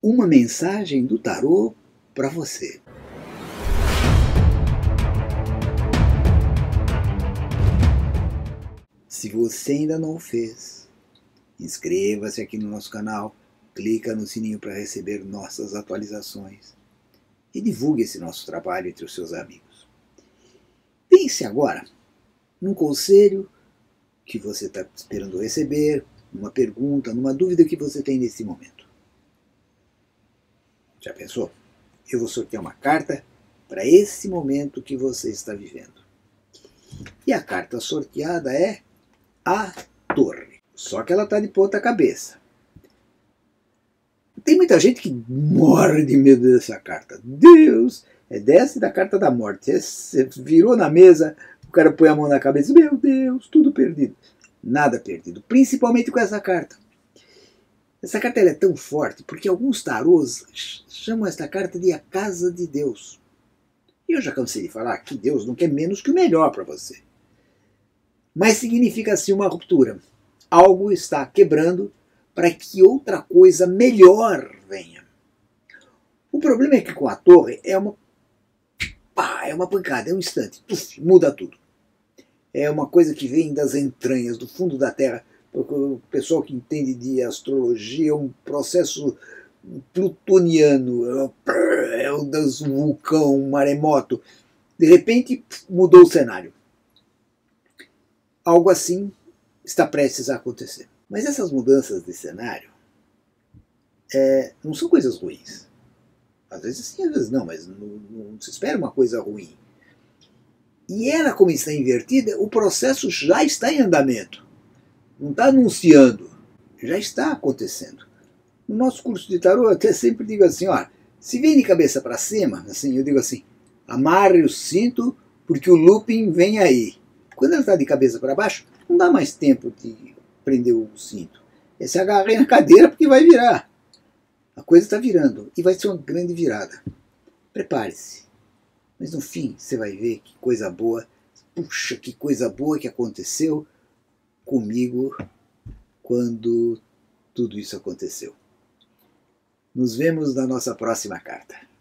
uma mensagem do tarô para você. Se você ainda não o fez, inscreva-se aqui no nosso canal, clica no sininho para receber nossas atualizações e divulgue esse nosso trabalho entre os seus amigos. Pense agora num conselho que você está esperando receber, numa pergunta, numa dúvida que você tem nesse momento. Já pensou? Eu vou sortear uma carta para esse momento que você está vivendo. E a carta sorteada é a Torre. Só que ela está de ponta cabeça. Tem muita gente que morre de medo dessa carta. Deus! É dessa e da carta da morte. Você virou na mesa, o cara põe a mão na cabeça. Meu Deus, tudo perdido. Nada perdido. Principalmente com essa carta. Essa carta ela é tão forte porque alguns tarôs chamam esta carta de a Casa de Deus. E eu já cansei de falar que Deus não quer menos que o melhor para você. Mas significa assim uma ruptura. Algo está quebrando para que outra coisa melhor venha. O problema é que com a Torre é uma pancada, é um instante, muda tudo. É uma coisa que vem das entranhas, do fundo da Terra. O pessoal que entende de astrologia é um processo plutoniano, é o das vulcão, um maremoto. De repente mudou o cenário. Algo assim está prestes a acontecer. Mas essas mudanças de cenário não são coisas ruins. Às vezes sim, às vezes não, mas não se espera uma coisa ruim. E ela, como está invertida, o processo já está em andamento. Não está anunciando, já está acontecendo. No nosso curso de tarô eu até sempre digo assim, ó, se vem de cabeça para cima, assim, eu digo assim, amarre o cinto porque o looping vem aí. Quando ela está de cabeça para baixo, não dá mais tempo de prender o cinto. É se agarrar na cadeira porque vai virar. A coisa está virando e vai ser uma grande virada. Prepare-se. Mas no fim você vai ver que coisa boa, puxa, que coisa boa que aconteceu comigo quando tudo isso aconteceu. Nos vemos na nossa próxima carta.